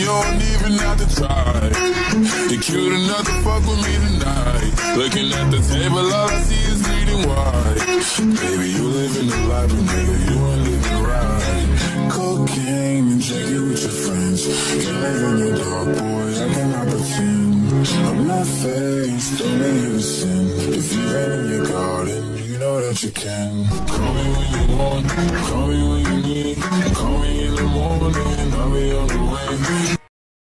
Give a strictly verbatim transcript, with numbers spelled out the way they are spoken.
don't even have to try. You're cute enough to fuck with me tonight. Looking at the table, all I see is bleeding white. Baby, you living the life, but nigga, you ain't living right. Cocaine and drinking with your friends. You live in your dark, boy, I cannot pretend. I'm not faced, don't make you a sin. If you ain't in your garden, you know that you can. Call me when you want, call me when you need. Call me in the morning, I'll be on the way.